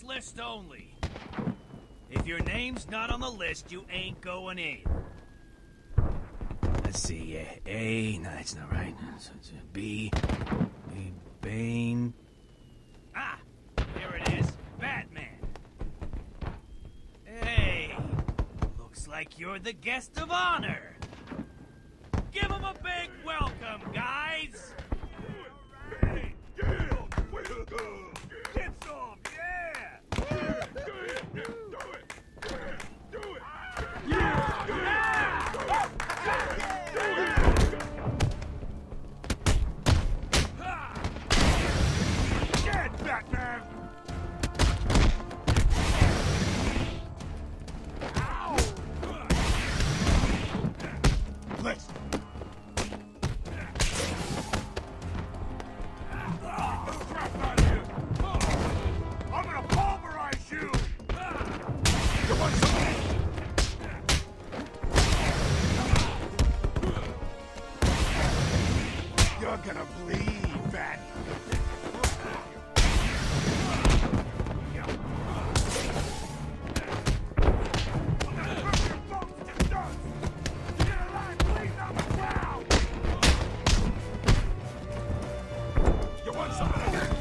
list only. If your name's not on the list, you ain't going in. Let's see, A, no, that's not right. B, Bane. Ah, here it is, Batman. Hey, looks like you're the guest of honor. Give him a big welcome, guys. Get some, yeah! Get Batman! Ow! Let's... You're gonna bleed, Bat. You want something?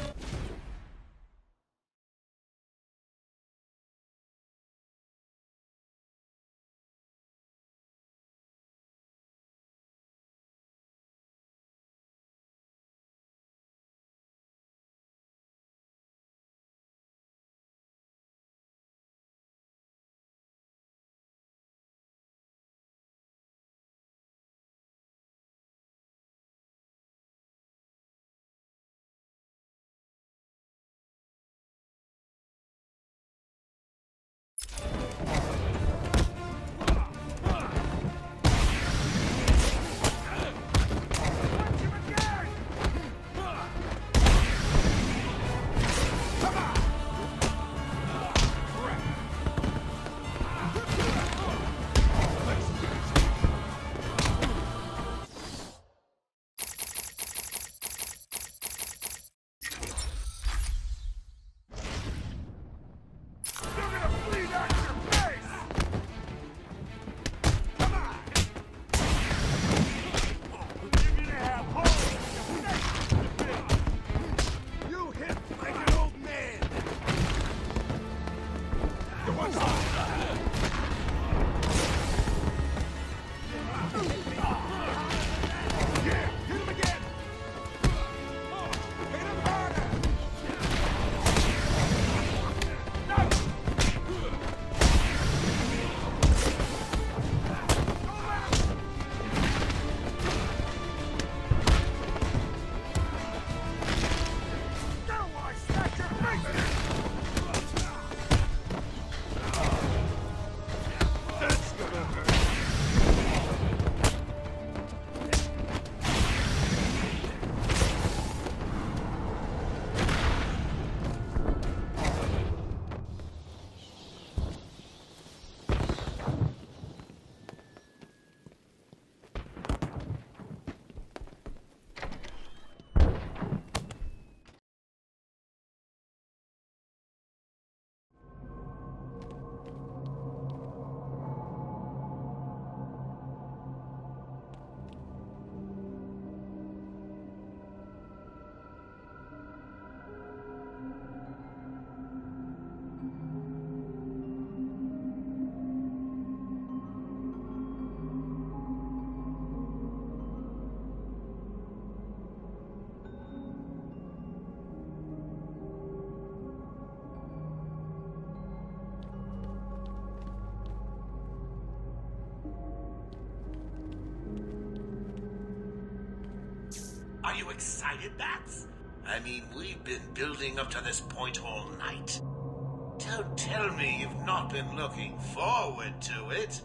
Are you excited, Bats? I mean, we've been building up to this point all night. Don't tell me you've not been looking forward to it.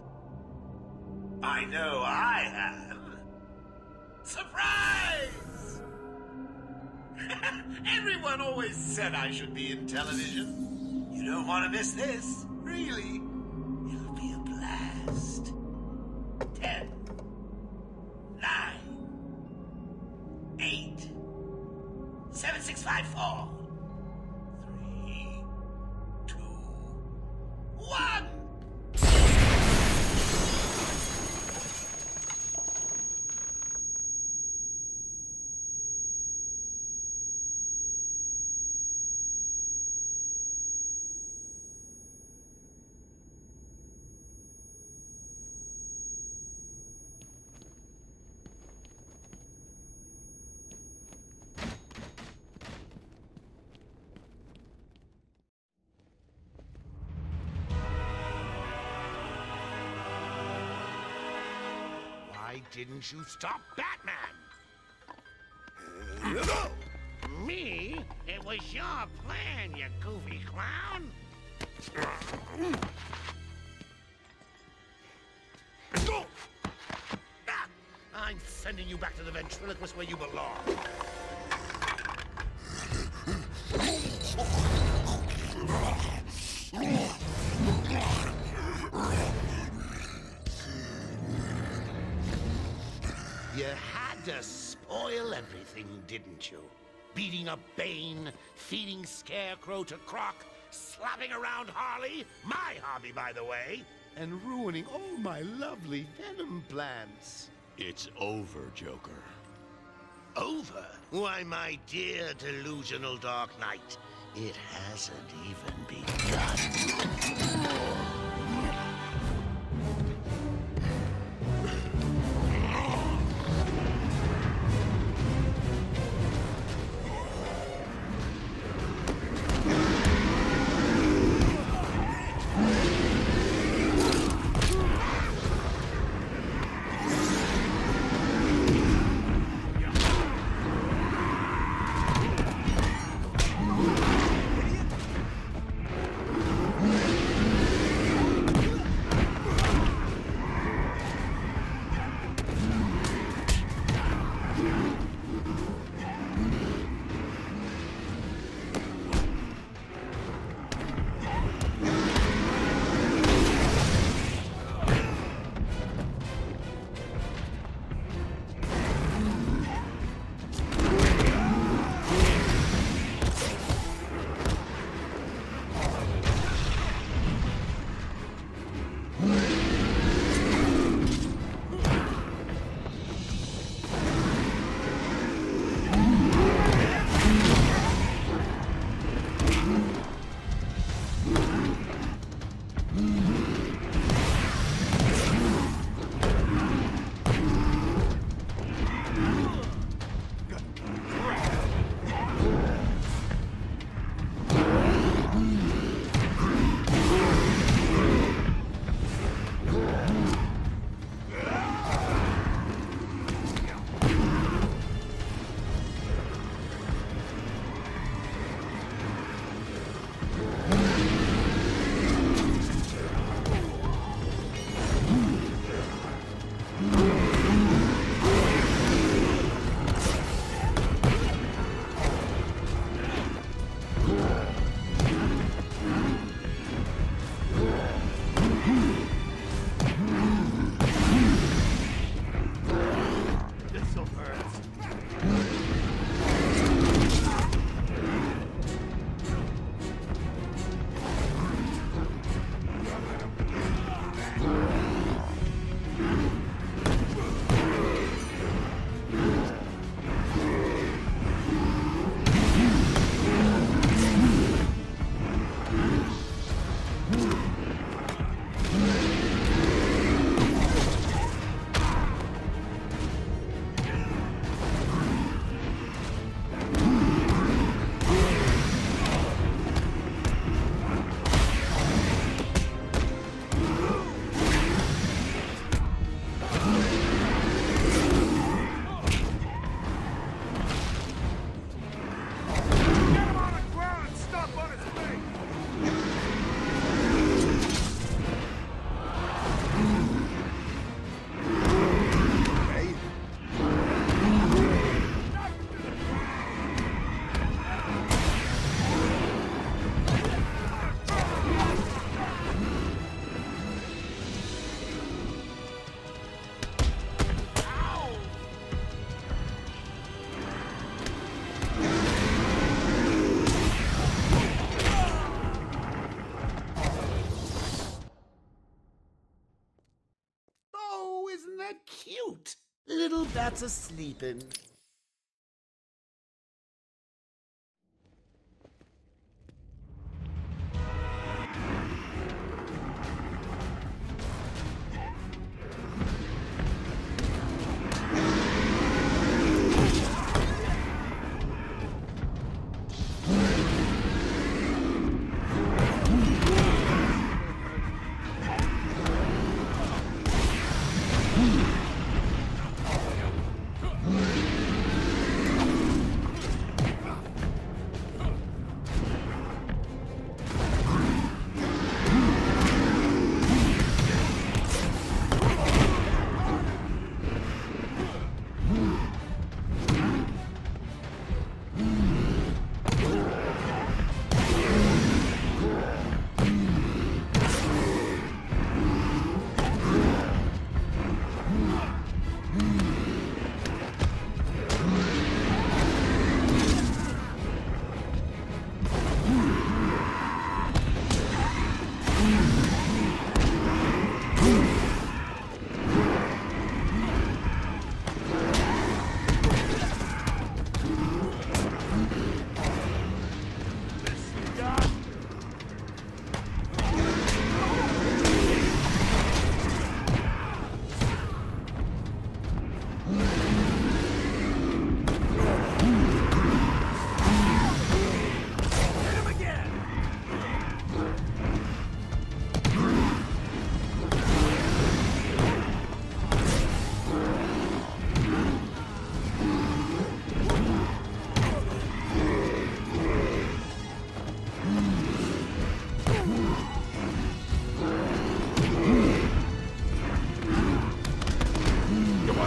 I know I have. Surprise! Everyone always said I should be in television. You don't want to miss this, really. It'll be a blast. 10, 9, 8, 7, 6, 5, 4, 3, Why didn't you stop Batman? Me? It was your plan, you goofy clown. I'm sending you back to the ventriloquist where you belong. You had to spoil everything, didn't you? Beating up Bane, feeding Scarecrow to Croc, slapping around Harley, my hobby, by the way, and ruining all my lovely Venom plans. It's over, Joker. Over? Why, my dear delusional Dark Knight, it hasn't even begun. Cute. Little bats a-sleepin'.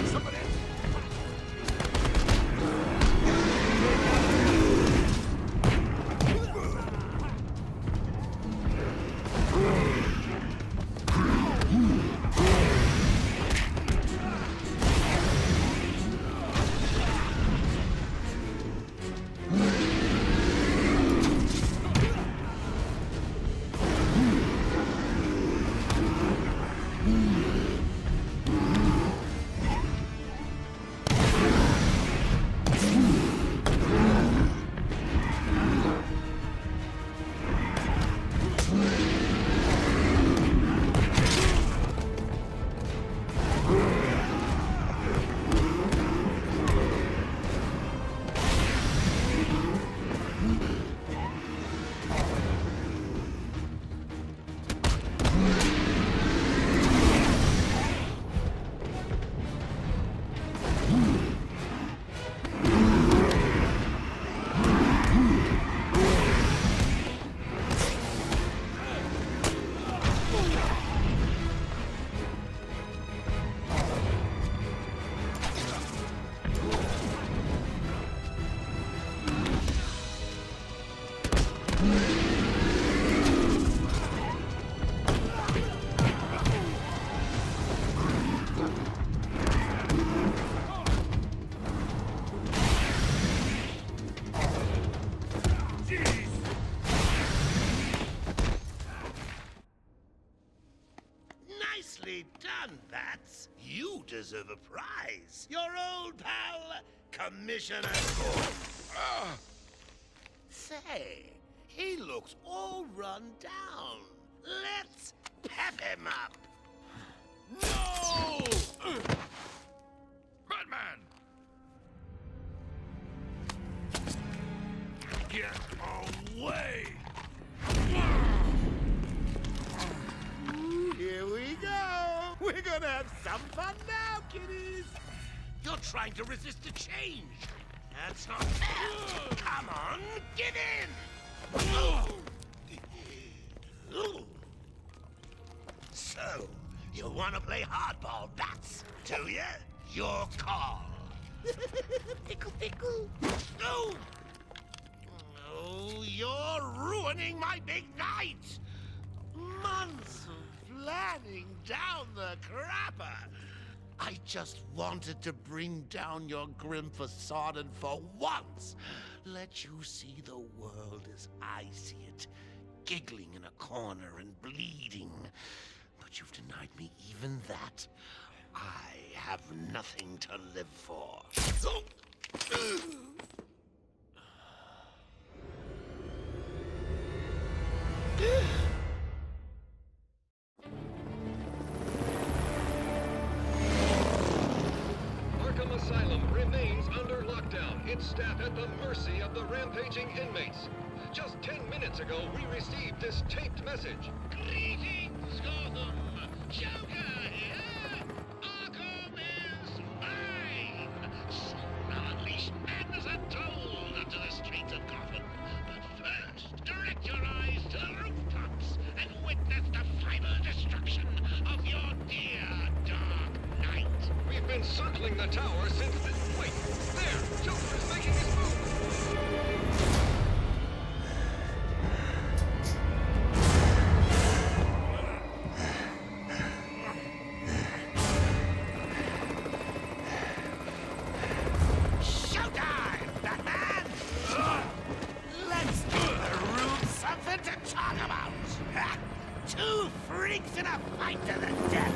Nicely done, Bats. You deserve a prize. Your old pal, Commissioner Gordon. Say, he looks all run down. Let's pep him up. No! Batman! Get away! Here we go. We're gonna have some fun now, kiddies. You're trying to resist the change. That's not fair. Come on, give in. So, you want to play hardball, Bats, do you? Your call. Pickle, pickle. No! Oh, you're ruining my big night. Months of planning down the crapper. I just wanted to bring down your grim facade and for once let you see the world as I see it, giggling in a corner and bleeding. But you've denied me even that. I have nothing to live for. Arkham Asylum remains under lockdown, its staff at the mercy of the rampaging inmates. Just 10 minutes ago, we received this taped message. Greetings, Gotham! Joker here! Arkham is mine! Soon I'll unleash madness untold onto the streets of Gotham. But first, direct your eyes to the rooftops and witness the final destruction of your dear Dark Knight. We've been circling the tower since the... Wait, there! Joker is making his move! Showtime, Batman! Let's give the room something to talk about. Two freaks in a fight to the death.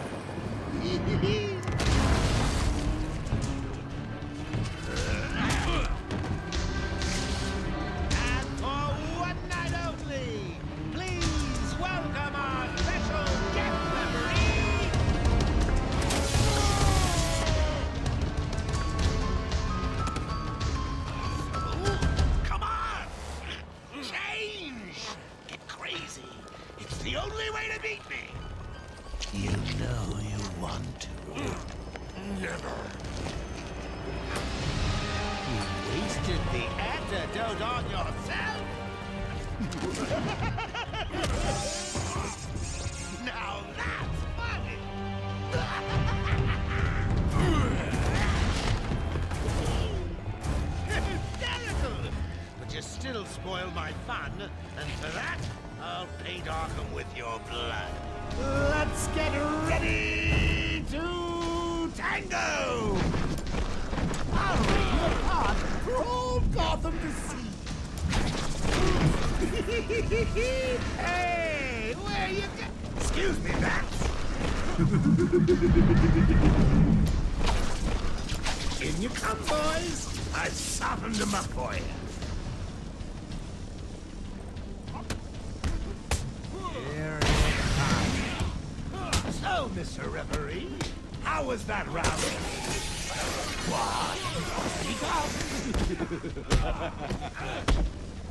And for one night only, please welcome our special guest referee. Come on! Change! Get crazy. It's the only way to beat me. You know you want to. Never. You wasted the antidote on yourself? Now that's funny! fun, and for that, I'll paint Arkham with your blood. Let's get ready to tango! I'll rip you apart for all Gotham to see. Hey, where you go? Excuse me, Bats. In you come, boys. I've softened them up for you. Here it comes. So, Mr. Referee, how was that round? What? Speak up.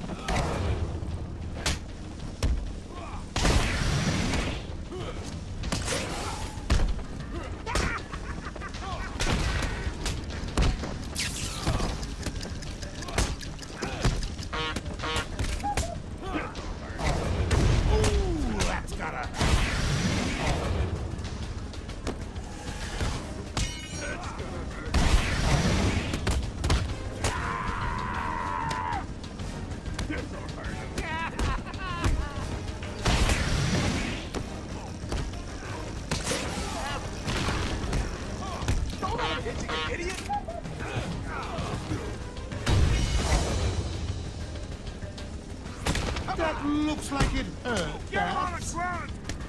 That looks like it hurt. Get him on the ground!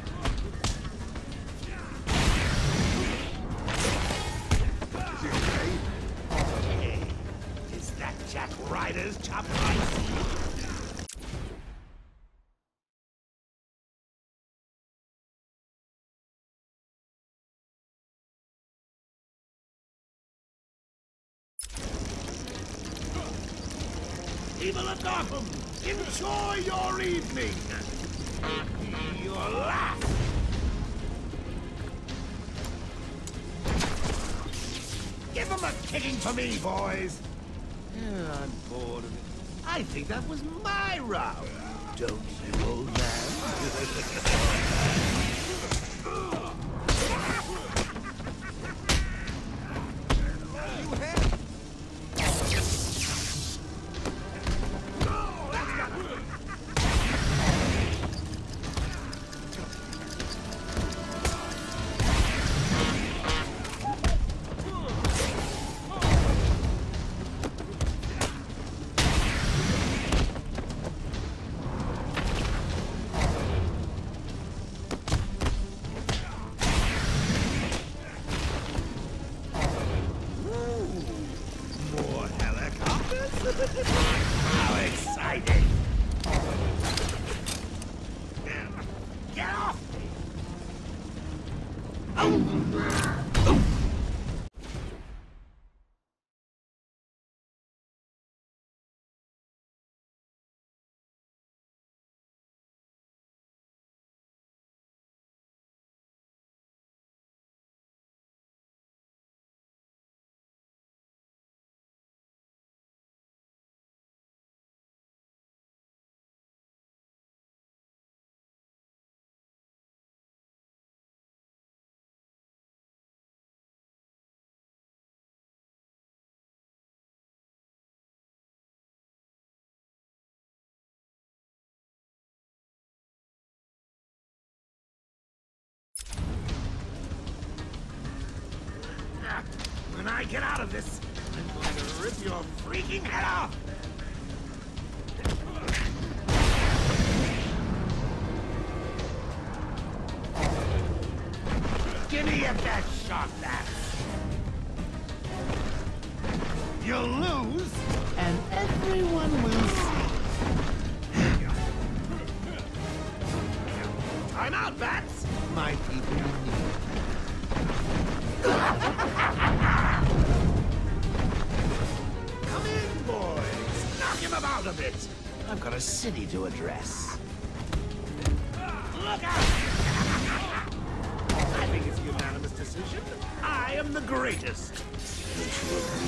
Is he okay? Hey, is that Jack Ryder's top rice? People of Gotham, enjoy your evening! Your last! Give them a kicking for me, boys! I'm bored of it. I think that was my round. Don't you, old man? How exciting! Get off me! When I get out of this, I'm going to rip your freaking head off! Give me your best shot, lads! You'll lose, and everyone will see. Time out, Bats! My people need. Come in, boys. Knock him about a bit. I've got a city to address. Look out! I think it's a unanimous decision. I am the greatest. Don't you agree?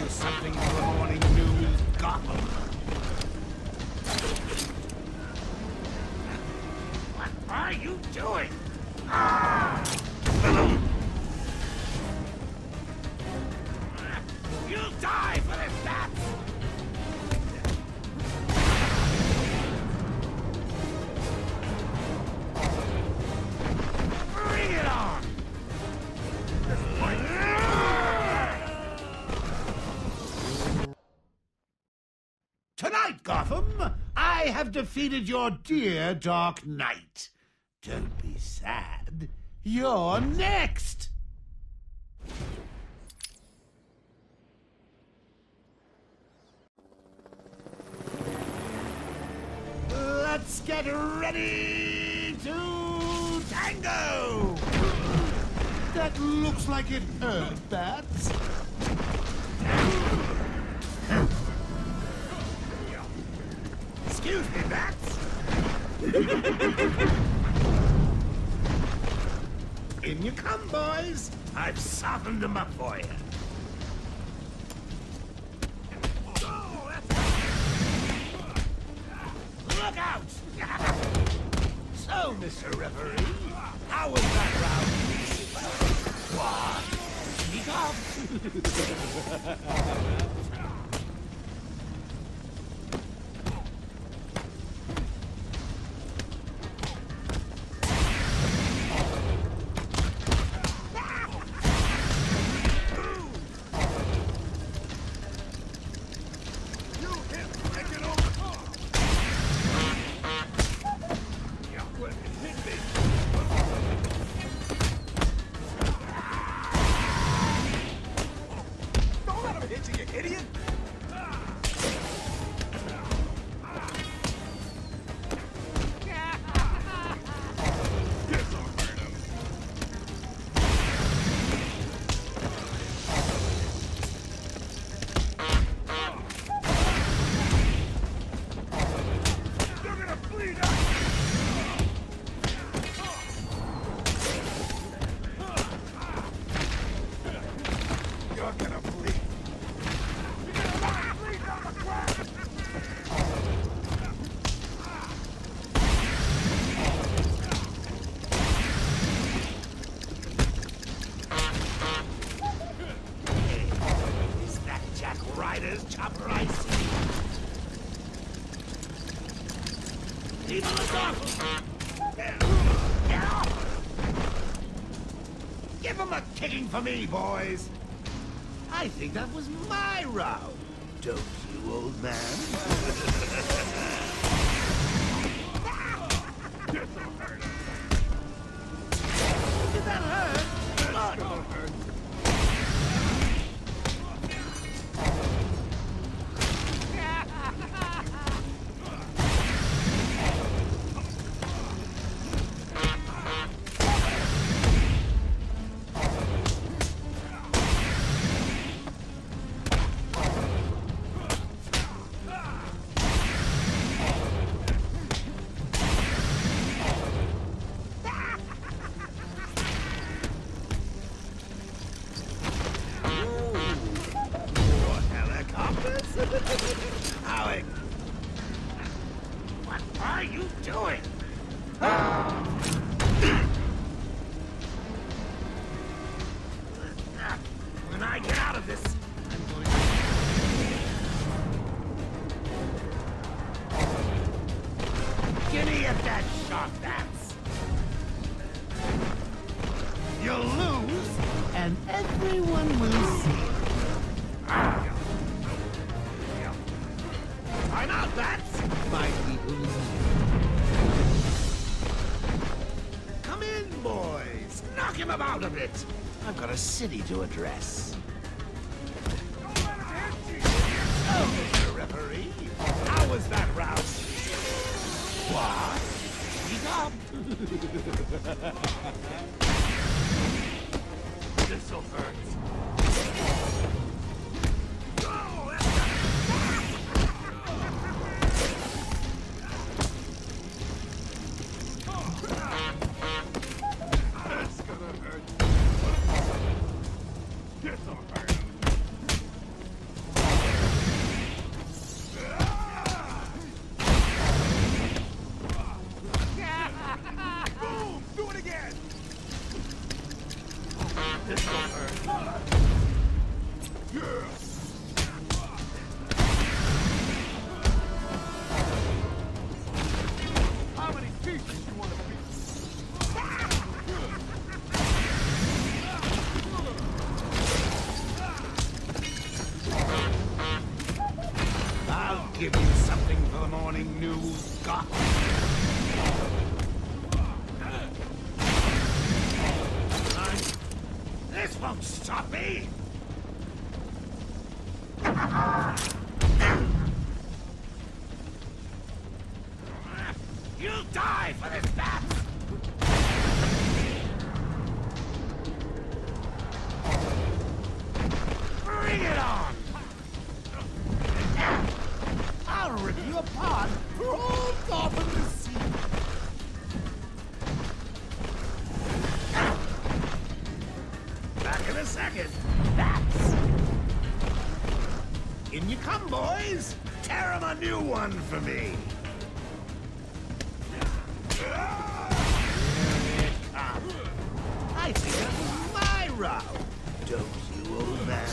you something for morning news, Gotham. What are you doing? You'll die for this, bats! Bring it on! Tonight, Gotham, I have defeated your dear Dark Knight. Don't be sad. You're next! Let's get ready to tango! That looks like it hurt, Bats. Excuse me, Bats. In you come, boys. I've softened them up for you. Look out! So, Mr. Referee, how was that round? What? Sneak off! Chopper I see. People are awful. Give them a kicking for me, boys. I think that was my round. Don't you, old man? Did that hurt? Look. Howard! What are you doing? When I get out of this, I'm going to... Give me that shot, Bats! You'll lose, and everyone will see. I'm out, Bats! My people. Come in, boys. Knock him about a bit. I've got a city to address. Oh, Mr. Referee, how was that round? What? Speak up. This'll hurt. This will hurt. How many pieces you want to be? I'll give you something for the morning news, Goth. This won't stop me! You'll die for this, Bats! Bring it on! I'll rip you apart for all Gotham to see! Back in a second. Bats! In you come, boys! Tear 'em a new one for me! I think that was my row! Don't you, old man?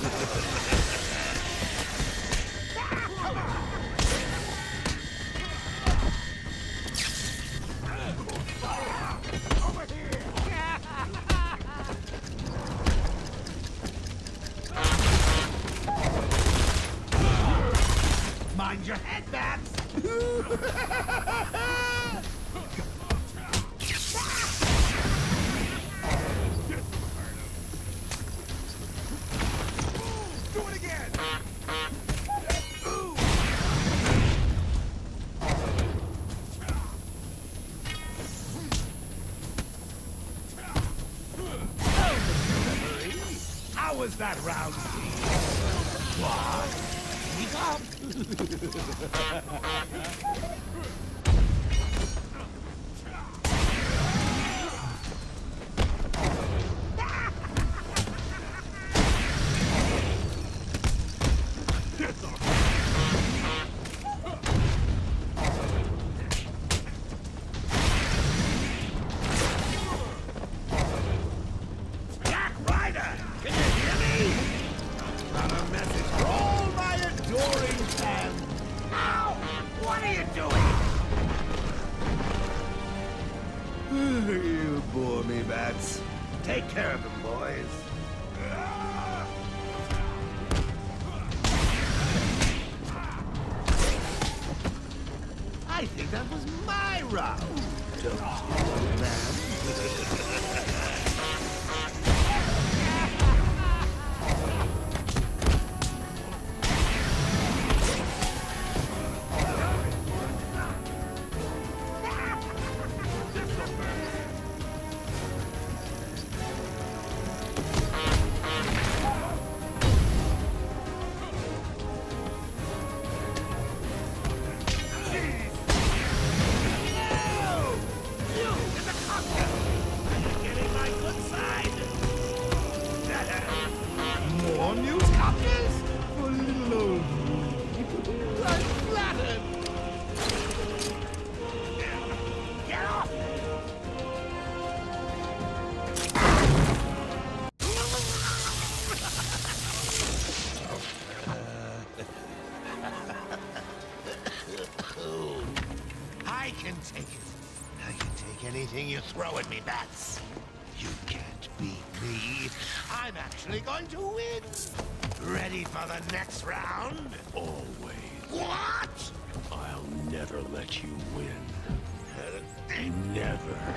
Over here! Mind your head, Bats! Do it again! How was that round, Steve? What? Speak up! Jack Ryder! Can you hear me? Got a message for all my adoring fans. Ow! What are you doing? You bore me, Bats. Take care of them, boys. I think that was my row. Don't you, old man? More newscasters? For little old me. I'm flattered. Get off! I can take it. I can take anything you throw at me, Bats. You can't beat me. I'm actually going to win. Ready for the next round? Always. What? I'll never let you win. Never.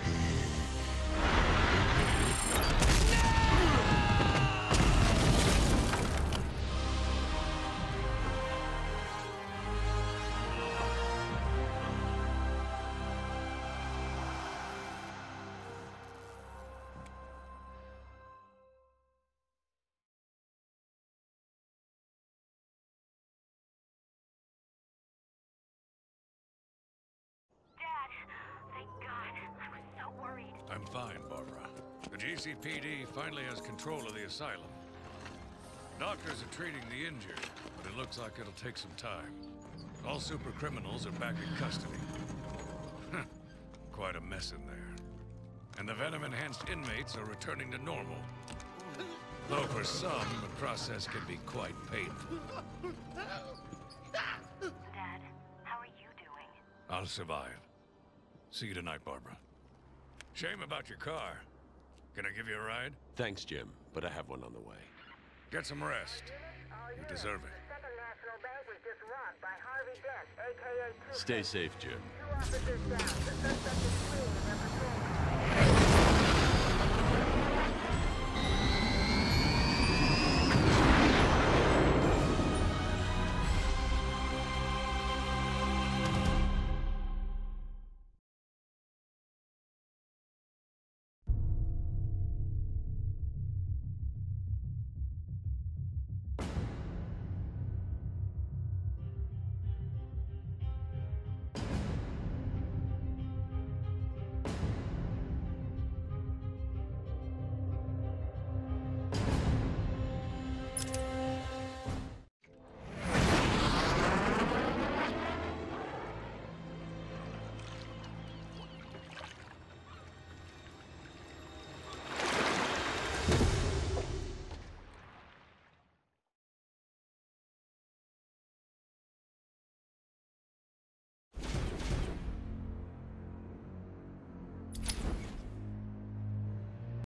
I'm fine, Barbara. The GCPD finally has control of the asylum. Doctors are treating the injured, but it looks like it'll take some time. All super criminals are back in custody. Quite a mess in there. and the venom-enhanced inmates are returning to normal. Though for some, the process can be quite painful. Dad, how are you doing? I'll survive. See you tonight, Barbara. Shame about your car. Can I give you a ride? Thanks, Jim, but I have one on the way. Get some rest. You deserve it. Second National Bank was just robbed by Harvey Dent, a.k.a. Two Stay safe, Jim. officers down. The suspect is fleeing in their patrol.